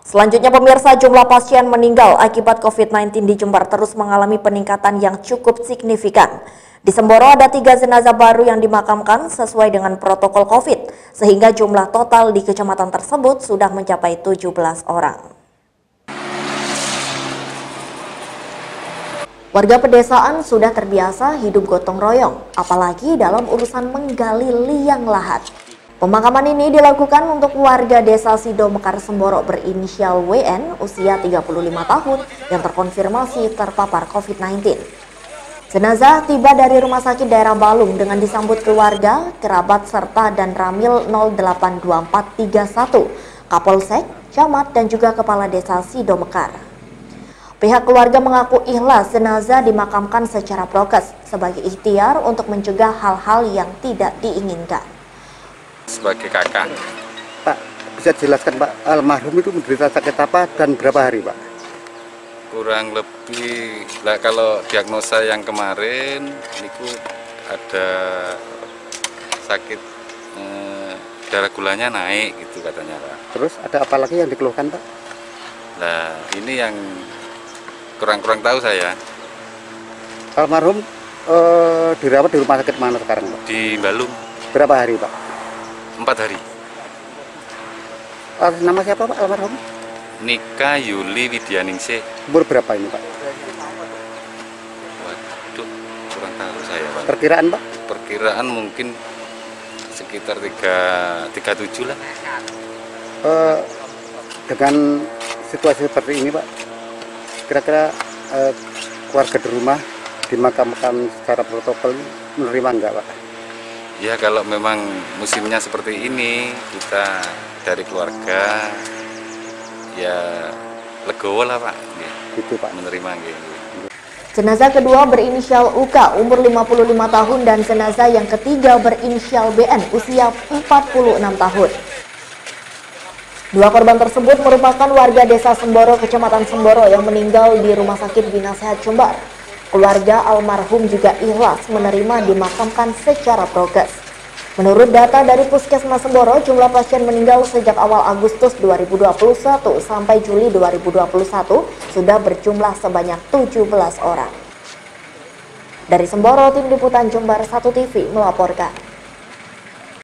Selanjutnya pemirsa, jumlah pasien meninggal akibat COVID-19 di Jember terus mengalami peningkatan yang cukup signifikan. Di Semboro ada 3 jenazah baru yang dimakamkan sesuai dengan protokol COVID, sehingga jumlah total di kecamatan tersebut sudah mencapai 17 orang. Warga pedesaan sudah terbiasa hidup gotong royong, apalagi dalam urusan menggali liang lahat. Pemakaman ini dilakukan untuk warga desa Sido Mekar Semboro berinisial WN usia 35 tahun yang terkonfirmasi terpapar COVID-19. Jenazah tiba dari rumah sakit daerah Balung dengan disambut keluarga, kerabat, serta dan Ramil 082431, Kapolsek, Camat, dan juga Kepala Desa Sido Mekar. Pihak keluarga mengaku ikhlas jenazah dimakamkan secara prokes sebagai ikhtiar untuk mencegah hal-hal yang tidak diinginkan. Sebagai kakak, Pak, bisa jelaskan Pak, almarhum itu menderita sakit apa dan berapa hari Pak? kurang lebih kalau diagnosa yang kemarin itu ada sakit darah gulanya naik gitu katanya Pak. Terus ada apa lagi yang dikeluhkan Pak? Nah ini yang kurang tahu saya. Almarhum dirawat di rumah sakit mana sekarang Pak? Di Balung. Berapa hari Pak? 4 hari. Nama siapa Pak almarhum? Nika Yuli Widyaningsih. Umur berapa ini Pak? Waduh, kurang tahu saya Pak. Perkiraan Pak? Perkiraan mungkin sekitar 37 lah. Dengan situasi seperti ini Pak, kira-kira keluarga di rumah dimakamkan secara protokol menerima enggak Pak? Ya kalau memang musimnya seperti ini, kita dari keluarga ya legowo lah Pak, Gitu Pak. menerima gitu. Jenazah kedua berinisial UK umur 55 tahun dan jenazah yang ketiga berinisial BN usia 46 tahun. Dua korban tersebut merupakan warga desa Semboro, Kecamatan Semboro yang meninggal di Rumah Sakit Bina Sehat Jember. Keluarga almarhum juga ikhlas menerima dimakamkan secara prokes. Menurut data dari Puskesmas Semboro, jumlah pasien meninggal sejak awal Agustus 2021 sampai Juli 2021 sudah berjumlah sebanyak 17 orang. Dari Semboro, Tim Liputan Jember 1 TV melaporkan.